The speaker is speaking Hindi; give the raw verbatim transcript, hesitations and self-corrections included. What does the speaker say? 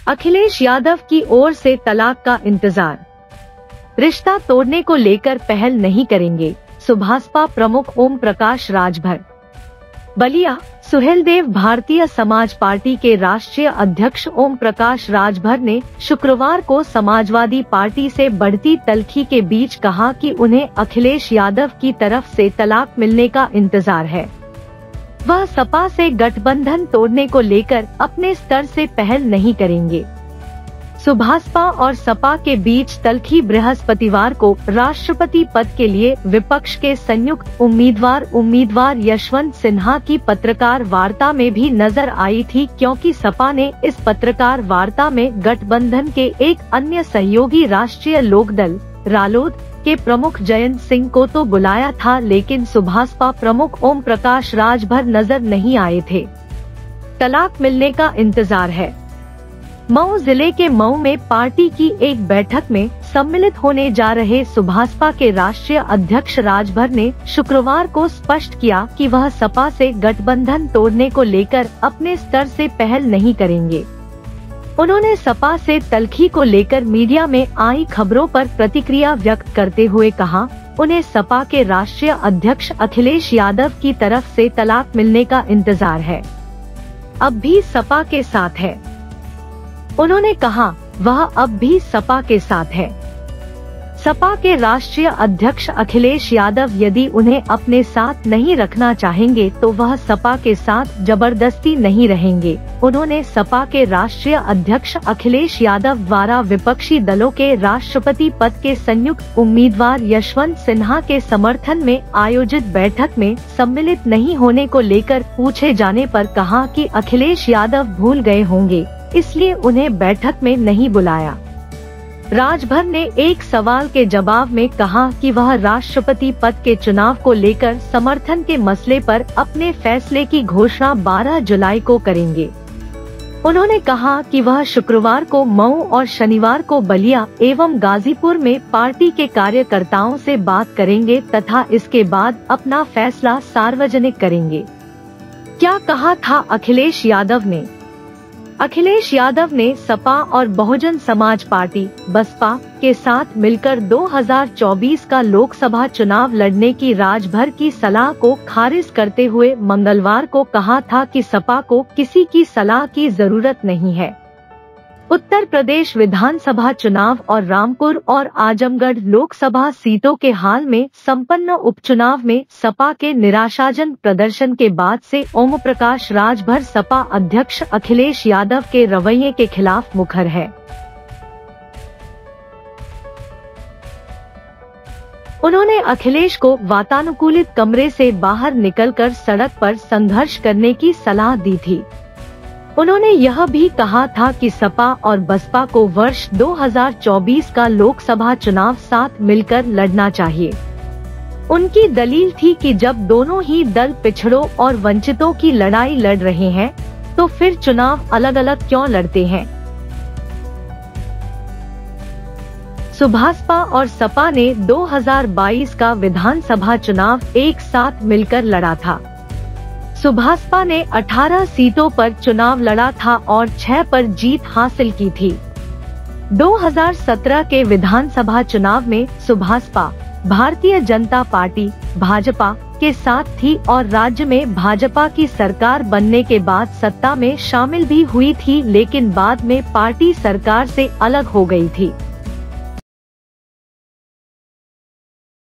अखिलेश यादव की ओर से तलाक का इंतजार, रिश्ता तोड़ने को लेकर पहल नहीं करेंगे, सुभासपा प्रमुख ओम प्रकाश राजभर। बलिया। सुहेलदेव भारतीय समाज पार्टी के राष्ट्रीय अध्यक्ष ओम प्रकाश राजभर ने शुक्रवार को समाजवादी पार्टी से बढ़ती तल्खी के बीच कहा कि उन्हें अखिलेश यादव की तरफ से तलाक मिलने का इंतजार है। वह सपा से गठबंधन तोड़ने को लेकर अपने स्तर से पहल नहीं करेंगे। सुभासपा और सपा के बीच तल्खी बृहस्पतिवार को राष्ट्रपति पद के लिए विपक्ष के संयुक्त उम्मीदवार उम्मीदवार यशवंत सिन्हा की पत्रकार वार्ता में भी नजर आई थी, क्योंकि सपा ने इस पत्रकार वार्ता में गठबंधन के एक अन्य सहयोगी राष्ट्रीय लोकदल रालोद के प्रमुख जयंत सिंह को तो बुलाया था, लेकिन सुभासपा प्रमुख ओम प्रकाश राजभर नजर नहीं आए थे। तलाक मिलने का इंतजार है। मऊ जिले के मऊ में पार्टी की एक बैठक में सम्मिलित होने जा रहे सुभासपा के राष्ट्रीय अध्यक्ष राजभर ने शुक्रवार को स्पष्ट किया कि वह सपा से गठबंधन तोड़ने को लेकर अपने स्तर से पहल नहीं करेंगे। उन्होंने सपा से तल्खी को लेकर मीडिया में आई खबरों पर प्रतिक्रिया व्यक्त करते हुए कहा, उन्हें सपा के राष्ट्रीय अध्यक्ष अखिलेश यादव की तरफ से तलाक मिलने का इंतजार है। अब भी सपा के साथ है। उन्होंने कहा, वह अब भी सपा के साथ है। सपा के राष्ट्रीय अध्यक्ष अखिलेश यादव यदि उन्हें अपने साथ नहीं रखना चाहेंगे तो वह सपा के साथ जबरदस्ती नहीं रहेंगे। उन्होंने सपा के राष्ट्रीय अध्यक्ष अखिलेश यादव द्वारा विपक्षी दलों के राष्ट्रपति पद के संयुक्त उम्मीदवार यशवंत सिन्हा के समर्थन में आयोजित बैठक में सम्मिलित नहीं होने को लेकर पूछे जाने पर कहा कि अखिलेश यादव भूल गए होंगे, इसलिए उन्हें बैठक में नहीं बुलाया। राजभर ने एक सवाल के जवाब में कहा कि वह राष्ट्रपति पद के चुनाव को लेकर समर्थन के मसले पर अपने फैसले की घोषणा बारह जुलाई को करेंगे। उन्होंने कहा कि वह शुक्रवार को मऊ और शनिवार को बलिया एवं गाजीपुर में पार्टी के कार्यकर्ताओं से बात करेंगे तथा इसके बाद अपना फैसला सार्वजनिक करेंगे। क्या कहा था अखिलेश यादव ने? अखिलेश यादव ने सपा और बहुजन समाज पार्टी बसपा के साथ मिलकर दो हज़ार चौबीस का लोकसभा चुनाव लड़ने की राजभर की सलाह को खारिज करते हुए मंगलवार को कहा था कि सपा को किसी की सलाह की जरूरत नहीं है। उत्तर प्रदेश विधानसभा चुनाव और रामपुर और आजमगढ़ लोकसभा सीटों के हाल में संपन्न उपचुनाव में सपा के निराशाजनक प्रदर्शन के बाद से ओम प्रकाश राजभर सपा अध्यक्ष अखिलेश यादव के रवैये के खिलाफ मुखर है। उन्होंने अखिलेश को वातानुकूलित कमरे से बाहर निकलकर सड़क पर संघर्ष करने की सलाह दी थी। उन्होंने यह भी कहा था कि सपा और बसपा को वर्ष दो हज़ार चौबीस का लोकसभा चुनाव साथ मिलकर लड़ना चाहिए। उनकी दलील थी कि जब दोनों ही दल पिछड़ों और वंचितों की लड़ाई लड़ रहे हैं तो फिर चुनाव अलग अलग क्यों लड़ते हैं। सुभासपा और सपा ने दो हज़ार बाईस का विधानसभा चुनाव एक साथ मिलकर लड़ा था। सुभासपा ने अठारह सीटों पर चुनाव लड़ा था और छह पर जीत हासिल की थी। दो हज़ार सत्रह के विधानसभा चुनाव में सुभासपा भारतीय जनता पार्टी भाजपा के साथ थी और राज्य में भाजपा की सरकार बनने के बाद सत्ता में शामिल भी हुई थी, लेकिन बाद में पार्टी सरकार से अलग हो गई थी।